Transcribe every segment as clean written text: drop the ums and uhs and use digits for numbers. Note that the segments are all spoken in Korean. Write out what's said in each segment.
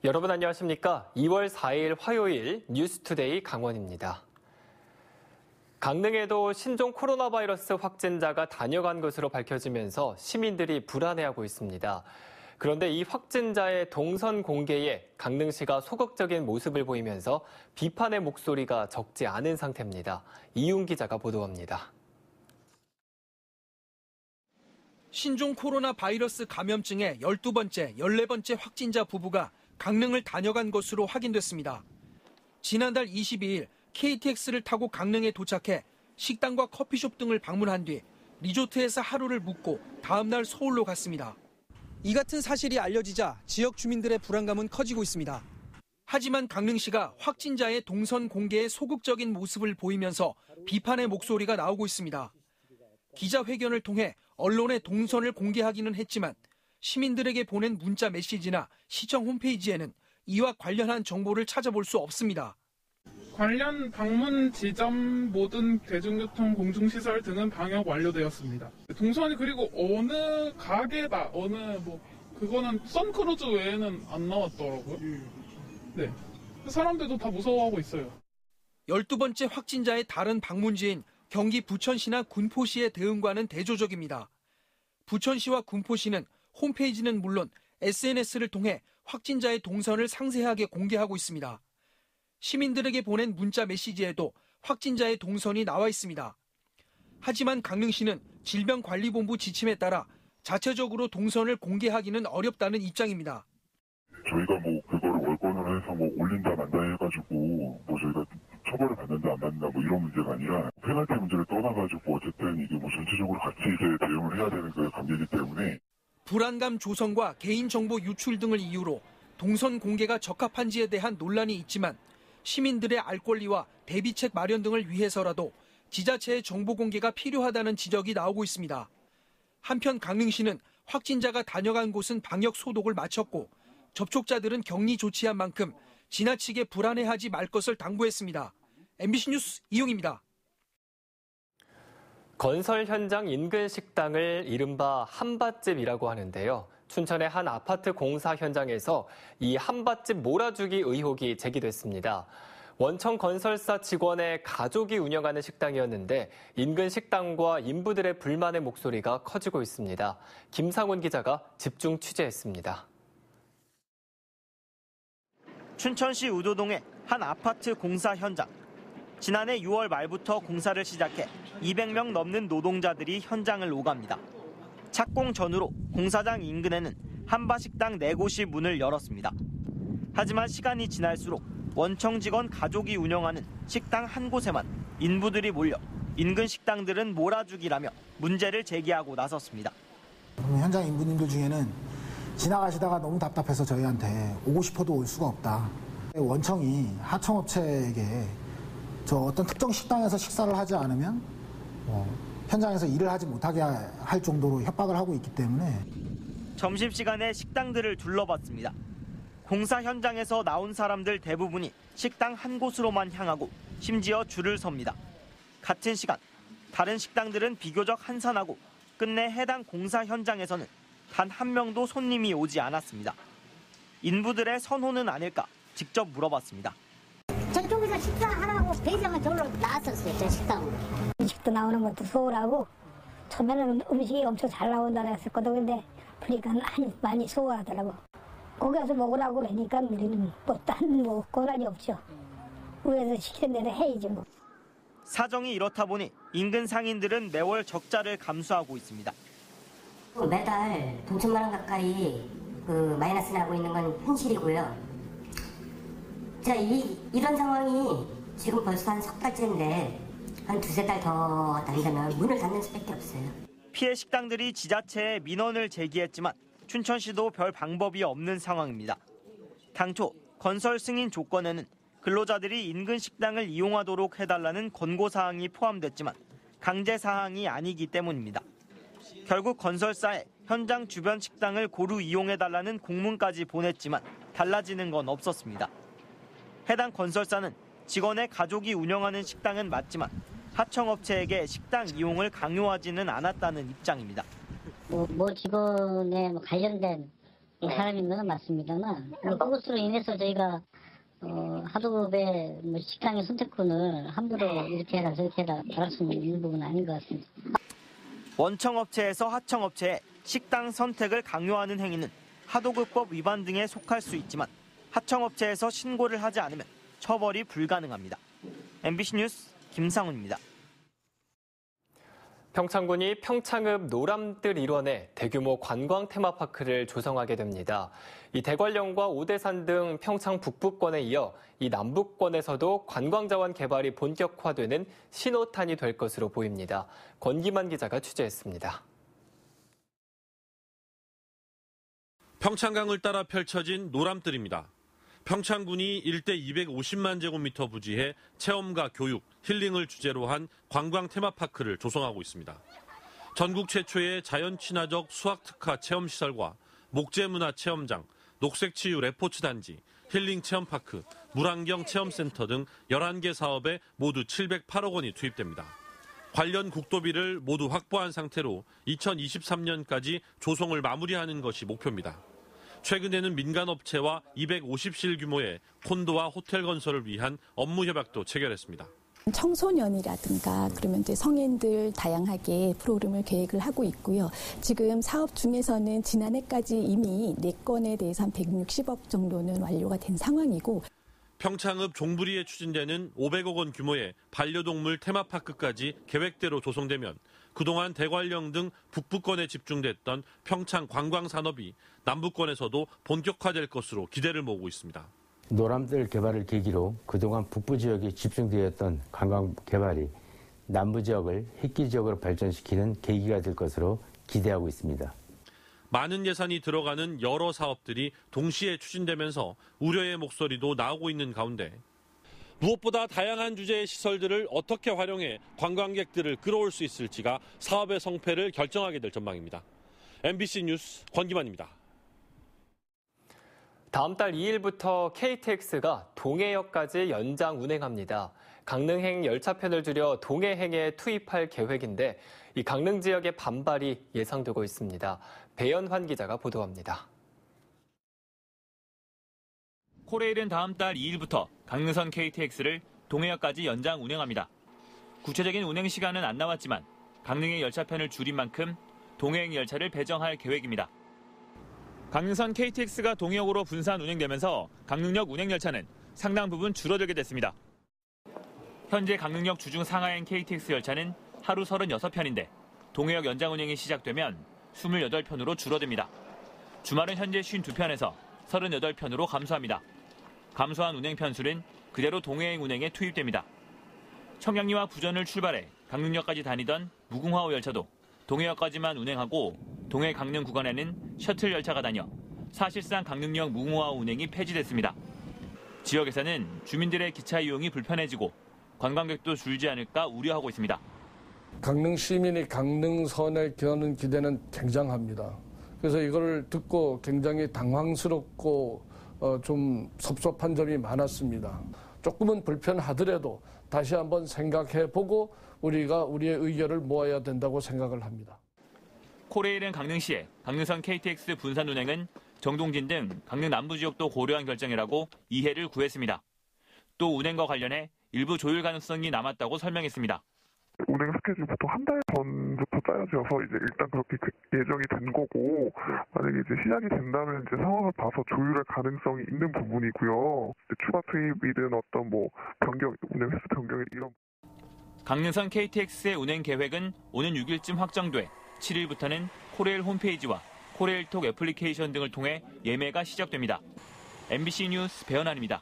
여러분 안녕하십니까? 2월 4일 화요일 뉴스투데이 강원입니다. 강릉에도 신종 코로나 바이러스 확진자가 다녀간 것으로 밝혀지면서 시민들이 불안해하고 있습니다. 그런데 이 확진자의 동선 공개에 강릉시가 소극적인 모습을 보이면서 비판의 목소리가 적지 않은 상태입니다. 이윤 기자가 보도합니다. 신종 코로나 바이러스 감염증의 12번째, 14번째 확진자 부부가 강릉을 다녀간 것으로 확인됐습니다. 지난달 22일 KTX를 타고 강릉에 도착해 식당과 커피숍 등을 방문한 뒤 리조트에서 하루를 묵고 다음 날 서울로 갔습니다. 이 같은 사실이 알려지자 지역 주민들의 불안감은 커지고 있습니다. 하지만 강릉시가 확진자의 동선 공개에 소극적인 모습을 보이면서 비판의 목소리가 나오고 있습니다. 기자회견을 통해 언론의 동선을 공개하기는 했지만 시민들에게 보낸 문자 메시지나 시청 홈페이지에는 이와 관련한 정보를 찾아볼 수 없습니다. 관련 방문 지점 모든 대중교통 공중시설 등은 방역 완료되었습니다. 동선이 그리고 어느 가게다 그거는 선크루즈 외에는 안 나왔더라고요. 네, 사람들도 다 무서워하고 있어요. 12번째 확진자의 다른 방문지인 경기 부천시나 군포시의 대응과는 대조적입니다. 부천시와 군포시는 홈페이지는 물론 SNS를 통해 확진자의 동선을 상세하게 공개하고 있습니다. 시민들에게 보낸 문자 메시지에도 확진자의 동선이 나와 있습니다. 하지만 강릉시는 질병관리본부 지침에 따라 자체적으로 동선을 공개하기는 어렵다는 입장입니다. 저희가 그거를 월권을 해서 올린다 만다 해가지고 저희가 처벌을 받는다 안 받는다 이런 문제가 아니라 페널티 문제를 떠나가지고 어쨌든 이게 전체적으로 같이 대응을 해야 되는 그 관계이기 때문에 불안감 조성과 개인정보 유출 등을 이유로 동선 공개가 적합한지에 대한 논란이 있지만 시민들의 알 권리와 대비책 마련 등을 위해서라도 지자체의 정보 공개가 필요하다는 지적이 나오고 있습니다. 한편 강릉시는 확진자가 다녀간 곳은 방역 소독을 마쳤고 접촉자들은 격리 조치한 만큼 지나치게 불안해하지 말 것을 당부했습니다. MBC 뉴스 이용입니다. 건설 현장 인근 식당을 이른바 한밭집이라고 하는데요. 춘천의 한 아파트 공사 현장에서 이 한밭집 몰아주기 의혹이 제기됐습니다. 원청 건설사 직원의 가족이 운영하는 식당이었는데 인근 식당과 인부들의 불만의 목소리가 커지고 있습니다. 김상훈 기자가 집중 취재했습니다. 춘천시 우도동의 한 아파트 공사 현장. 지난해 6월 말부터 공사를 시작해 200명 넘는 노동자들이 현장을 오갑니다. 착공 전후로 공사장 인근에는 한밭식당 4곳이 문을 열었습니다. 하지만 시간이 지날수록 원청 직원 가족이 운영하는 식당 한 곳에만 인부들이 몰려 인근 식당들은 몰아주기라며 문제를 제기하고 나섰습니다. 현장 인부님들 중에는 지나가시다가 너무 답답해서 저희한테 오고 싶어도 올 수가 없다. 원청이 하청업체에게 저 어떤 특정 식당에서 식사를 하지 않으면 현장에서 일을 하지 못하게 할 정도로 협박을 하고 있기 때문에 점심시간에 식당들을 둘러봤습니다. 공사 현장에서 나온 사람들 대부분이 식당 한 곳으로만 향하고 심지어 줄을 섭니다. 같은 시간 다른 식당들은 비교적 한산하고 끝내 해당 공사 현장에서는 단 한 명도 손님이 오지 않았습니다. 인부들의 선호는 아닐까 직접 물어봤습니다. 저쪽에서 식사하라고 대장은 저로 나왔었어요. 저 식당으로. 음식도 나오는 것도 소홀하고 처음에는 음식이 엄청 잘 나온다고 했었거든. 근데 보니까 많이 소홀하더라고. 거기 가서 먹으라고 그러니까 우리는 딴 권한이 없죠. 위에서 시키는 대로 해야지 뭐. 사정이 이렇다 보니 인근 상인들은 매월 적자를 감수하고 있습니다. 매달 돈 1,000만 원 가까이 마이너스 나고 있는 건 현실이고요. 자, 이런 상황이 지금 벌써 한 석 달째인데 한 2-3달 더 다니려면 문을 닫는 수밖에 없어요. 피해 식당들이 지자체에 민원을 제기했지만 춘천시도 별 방법이 없는 상황입니다. 당초 건설 승인 조건에는 근로자들이 인근 식당을 이용하도록 해달라는 권고사항이 포함됐지만 강제사항이 아니기 때문입니다. 결국 건설사에 현장 주변 식당을 고루 이용해달라는 공문까지 보냈지만 달라지는 건 없었습니다. 해당 건설사는 직원의 가족이 운영하는 식당은 맞지만 하청업체에게 식당 이용을 강요하지는 않았다는 입장입니다. 직원에 관련된 사람인 것은 맞습니다만 그것으로 인해서 저희가 하도급의 식당의 선택권을 함부로 이렇게 해라 저렇게 해라 말할 수 있는 부분은 아닌 것 같습니다. 원청업체에서 하청업체에 식당 선택을 강요하는 행위는 하도급법 위반 등에 속할 수 있지만 하청업체에서 신고를 하지 않으면 처벌이 불가능합니다. MBC 뉴스 김상훈입니다. 평창군이 평창읍 노람들 일원에 대규모 관광 테마파크를 조성하게 됩니다. 이 대관령과 오대산 등 평창 북부권에 이어 이 남부권에서도 관광자원 개발이 본격화되는 신호탄이 될 것으로 보입니다. 권기만 기자가 취재했습니다. 평창강을 따라 펼쳐진 노람들입니다. 평창군이 일대 250만 제곱미터 부지에 체험과 교육, 힐링을 주제로 한 관광 테마파크를 조성하고 있습니다. 전국 최초의 자연 친화적 수학 특화 체험 시설과 목재문화 체험장, 녹색치유 레포츠 단지, 힐링 체험파크, 물안경 체험센터 등 11개 사업에 모두 708억 원이 투입됩니다. 관련 국도비를 모두 확보한 상태로 2023년까지 조성을 마무리하는 것이 목표입니다. 최근에는 민간업체와 250실 규모의 콘도와 호텔 건설을 위한 업무 협약도 체결했습니다. 청소년이라든가 그러면 이제 성인들 다양하게 프로그램을 계획을 하고 있고요. 지금 사업 중에서는 지난해까지 이미 4건에 대해서 한 160억 정도는 완료가 된 상황이고 평창읍 종부리에 추진되는 500억 원 규모의 반려동물 테마파크까지 계획대로 조성되면 그동안 대관령 등 북부권에 집중됐던 평창 관광산업이 남부권에서도 본격화될 것으로 기대를 모으고 있습니다. 노람들 개발을 계기로 그동안 북부 지역에 집중되었던 관광 개발이 남부 지역을 획기 지역으로 발전시키는 계기가 될 것으로 기대하고 있습니다. 많은 예산이 들어가는 여러 사업들이 동시에 추진되면서 우려의 목소리도 나오고 있는 가운데 무엇보다 다양한 주제의 시설들을 어떻게 활용해 관광객들을 끌어올 수 있을지가 사업의 성패를 결정하게 될 전망입니다. MBC 뉴스 권기만입니다. 다음 달 2일부터 KTX가 동해역까지 연장 운행합니다. 강릉행 열차편을 줄여 동해행에 투입할 계획인데 이 강릉 지역의 반발이 예상되고 있습니다. 배연환 기자가 보도합니다. 코레일은 다음 달 2일부터 강릉선 KTX를 동해역까지 연장 운행합니다. 구체적인 운행 시간은 안 나왔지만 강릉행 열차편을 줄인 만큼 동해행 열차를 배정할 계획입니다. 강릉선 KTX가 동해역으로 분산 운행되면서 강릉역 운행 열차는 상당 부분 줄어들게 됐습니다. 현재 강릉역 주중 상하행 KTX 열차는 하루 36편인데 동해역 연장 운행이 시작되면 28편으로 줄어듭니다. 주말은 현재 52편에서 38편으로 감소합니다. 감소한 운행 편수는 그대로 동해행 운행에 투입됩니다. 청량리와 부전을 출발해 강릉역까지 다니던 무궁화호 열차도 동해역까지만 운행하고 동해 강릉 구간에는 셔틀 열차가 다녀 사실상 강릉역 무궁화호 운행이 폐지됐습니다. 지역에서는 주민들의 기차 이용이 불편해지고 관광객도 줄지 않을까 우려하고 있습니다. 강릉 시민이 강릉선에 겨는 기대는 굉장합니다. 그래서 이걸 듣고 굉장히 당황스럽고 좀 섭섭한 점이 많았습니다. 조금은 불편하더라도 다시 한번 생각해보고 우리가 우리의 의견을 모아야 된다고 생각을 합니다. 코레일은 강릉시에 강릉선 KTX 분산 운행은 정동진 등 강릉 남부 지역도 고려한 결정이라고 이해를 구했습니다. 또 운행과 관련해 일부 조율 가능성이 남았다고 설명했습니다. 운행 스케줄 보통 한 달 전부터 짜여져서 이제 일단 그렇게 예정이 된 거고 만약에 이제 시작이 된다면 이제 상황을 봐서 조율할 가능성이 있는 부분이고요. 추가 투입이든 어떤 뭐 변경, 운행 횟수 변경 이런. 강릉선 KTX의 운행 계획은 오는 6일쯤 확정돼 7일부터는 코레일 홈페이지와 코레일톡 애플리케이션 등을 통해 예매가 시작됩니다. MBC 뉴스 배연환입니다.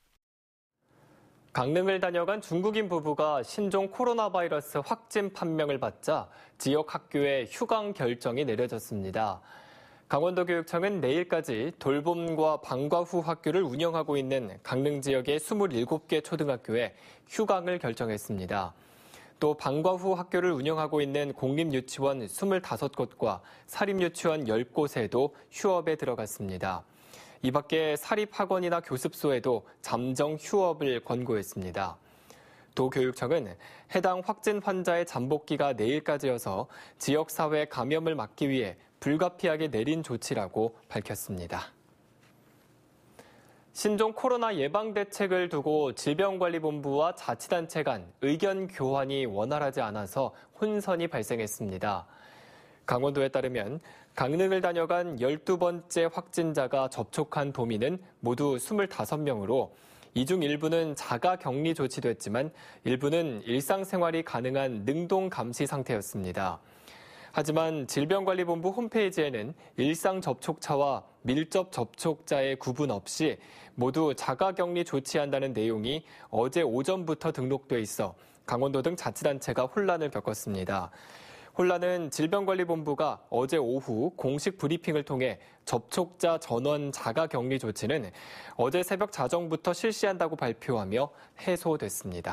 강릉을 다녀간 중국인 부부가 신종 코로나 바이러스 확진 판명을 받자 지역 학교에 휴강 결정이 내려졌습니다. 강원도교육청은 내일까지 돌봄과 방과 후 학교를 운영하고 있는 강릉 지역의 27개 초등학교에 휴강을 결정했습니다. 또 방과 후 학교를 운영하고 있는 공립유치원 25곳과 사립유치원 10곳에도 휴업에 들어갔습니다. 이 밖에 사립학원이나 교습소에도 잠정 휴업을 권고했습니다. 도교육청은 해당 확진 환자의 잠복기가 내일까지여서 지역사회 감염을 막기 위해 불가피하게 내린 조치라고 밝혔습니다. 신종 코로나 예방 대책을 두고 질병관리본부와 자치단체 간 의견 교환이 원활하지 않아서 혼선이 발생했습니다. 강원도에 따르면 강릉을 다녀간 12번째 확진자가 접촉한 도민은 모두 25명으로 이 중 일부는 자가 격리 조치됐지만 일부는 일상생활이 가능한 능동 감시 상태였습니다. 하지만 질병관리본부 홈페이지에는 일상 접촉자와 밀접 접촉자의 구분 없이 모두 자가격리 조치한다는 내용이 어제 오전부터 등록돼 있어 강원도 등 자치단체가 혼란을 겪었습니다. 혼란은 질병관리본부가 어제 오후 공식 브리핑을 통해 접촉자 전원 자가격리 조치는 어제 새벽 자정부터 실시한다고 발표하며 해소됐습니다.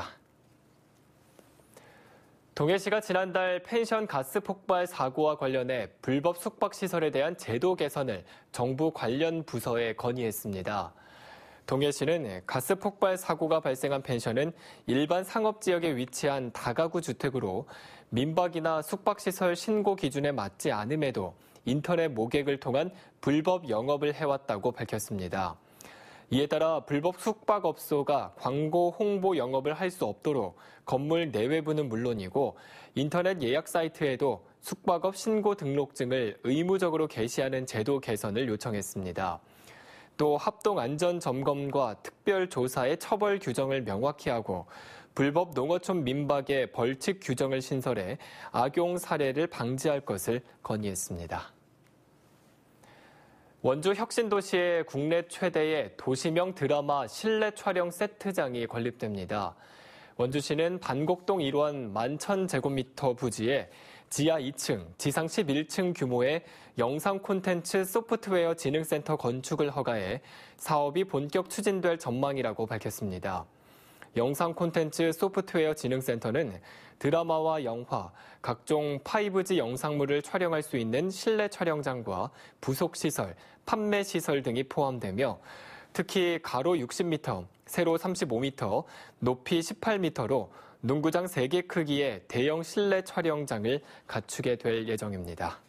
동해시가 지난달 펜션 가스 폭발 사고와 관련해 불법 숙박시설에 대한 제도 개선을 정부 관련 부서에 건의했습니다. 동해시는 가스 폭발 사고가 발생한 펜션은 일반 상업지역에 위치한 다가구 주택으로 민박이나 숙박시설 신고 기준에 맞지 않음에도 인터넷 모객을 통한 불법 영업을 해왔다고 밝혔습니다. 이에 따라 불법 숙박업소가 광고 홍보 영업을 할 수 없도록 건물 내외부는 물론이고 인터넷 예약 사이트에도 숙박업 신고 등록증을 의무적으로 게시하는 제도 개선을 요청했습니다. 또 합동안전점검과 특별조사의 처벌 규정을 명확히 하고 불법 농어촌 민박의 벌칙 규정을 신설해 악용 사례를 방지할 것을 건의했습니다. 원주 혁신도시에 국내 최대의 도시명 드라마 실내 촬영 세트장이 건립됩니다. 원주시는 반곡동 1원 11,000제곱미터 부지에 지하 2층, 지상 11층 규모의 영상 콘텐츠 소프트웨어 진흥센터 건축을 허가해 사업이 본격 추진될 전망이라고 밝혔습니다. 영상 콘텐츠 소프트웨어 진흥센터는 드라마와 영화, 각종 5G 영상물을 촬영할 수 있는 실내 촬영장과 부속시설, 판매시설 등이 포함되며 특히 가로 60m, 세로 35m, 높이 18m로 농구장 3개 크기의 대형 실내 촬영장을 갖추게 될 예정입니다.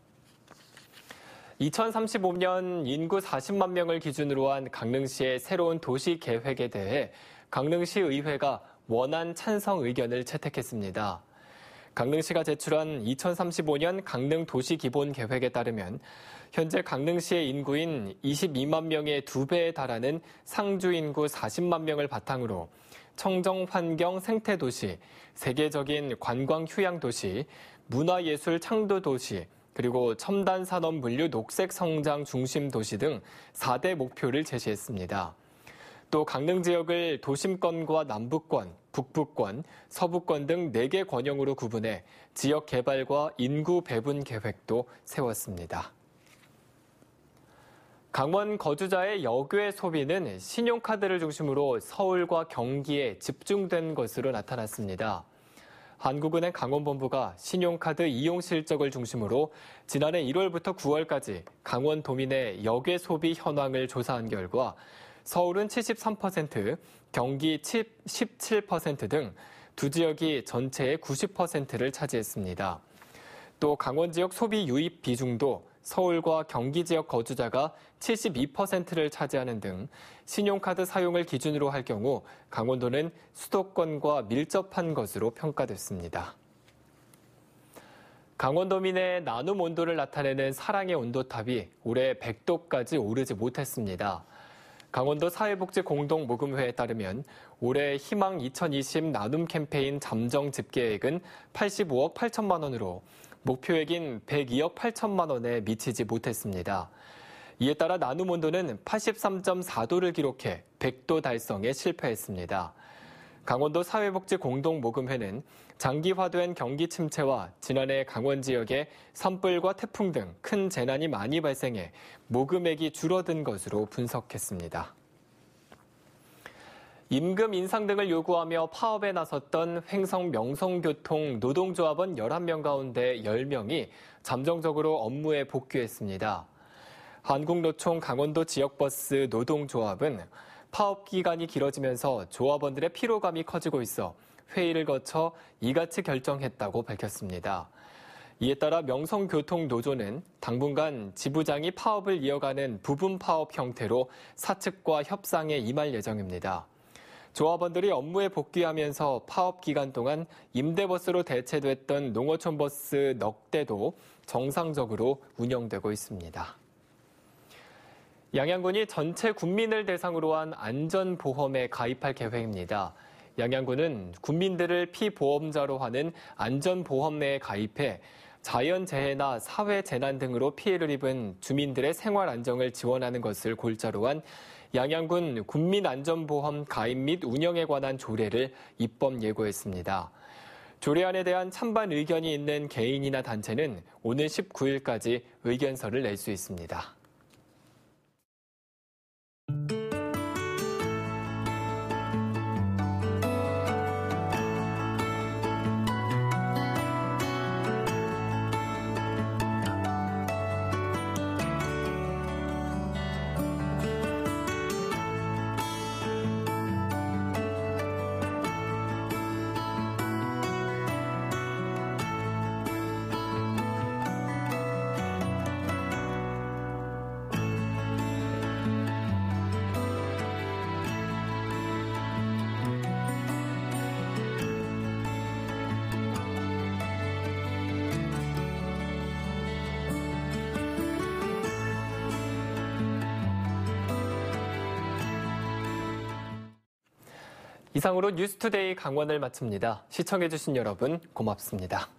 2035년 인구 40만 명을 기준으로 한 강릉시의 새로운 도시 계획에 대해 강릉시 의회가 원안 찬성 의견을 채택했습니다. 강릉시가 제출한 2035년 강릉 도시 기본 계획에 따르면 현재 강릉시의 인구인 22만 명의 2배에 달하는 상주 인구 40만 명을 바탕으로 청정 환경 생태 도시, 세계적인 관광 휴양 도시, 문화예술 창도 도시, 그리고 첨단 산업 물류 녹색 성장 중심 도시 등 4대 목표를 제시했습니다. 또 강릉 지역을 도심권과 남부권, 북부권, 서부권 등 4개 권역으로 구분해 지역 개발과 인구 배분 계획도 세웠습니다. 강원 거주자의 여괴 소비는 신용카드를 중심으로 서울과 경기에 집중된 것으로 나타났습니다. 한국은행 강원본부가 신용카드 이용 실적을 중심으로 지난해 1월부터 9월까지 강원 도민의 여괴 소비 현황을 조사한 결과 서울은 73%, 경기 17% 등 두 지역이 전체의 90%를 차지했습니다. 또 강원 지역 소비 유입 비중도 서울과 경기 지역 거주자가 72%를 차지하는 등 신용카드 사용을 기준으로 할 경우 강원도는 수도권과 밀접한 것으로 평가됐습니다. 강원도민의 나눔 온도를 나타내는 사랑의 온도탑이 올해 100도까지 오르지 못했습니다. 강원도 사회복지공동모금회에 따르면 올해 희망 2020 나눔 캠페인 잠정 집계액은 85억 8천만 원으로 목표액인 102억 8천만 원에 미치지 못했습니다. 이에 따라 나눔 온도는 83.4도를 기록해 100도 달성에 실패했습니다. 강원도 사회복지공동모금회는 장기화된 경기 침체와 지난해 강원 지역에 산불과 태풍 등 큰 재난이 많이 발생해 모금액이 줄어든 것으로 분석했습니다. 임금 인상 등을 요구하며 파업에 나섰던 횡성 명성교통 노동조합원 11명 가운데 10명이 잠정적으로 업무에 복귀했습니다. 한국노총 강원도 지역버스 노동조합은 파업 기간이 길어지면서 조합원들의 피로감이 커지고 있어 회의를 거쳐 이같이 결정했다고 밝혔습니다. 이에 따라 명성교통노조는 당분간 지부장이 파업을 이어가는 부분 파업 형태로 사측과 협상에 임할 예정입니다. 조합원들이 업무에 복귀하면서 파업 기간 동안 임대버스로 대체됐던 농어촌버스 넉 대도 정상적으로 운영되고 있습니다. 양양군이 전체 국민을 대상으로 한 안전보험에 가입할 계획입니다. 양양군은 국민들을 피보험자로 하는 안전보험내에 가입해 자연재해나 사회재난 등으로 피해를 입은 주민들의 생활 안정을 지원하는 것을 골자로 한 양양군 국민안전보험 가입 및 운영에 관한 조례를 입법 예고했습니다. 조례안에 대한 찬반 의견이 있는 개인이나 단체는 오늘 19일까지 의견서를 낼 수 있습니다. 이상으로 뉴스투데이 강원을 마칩니다. 시청해주신 여러분 고맙습니다.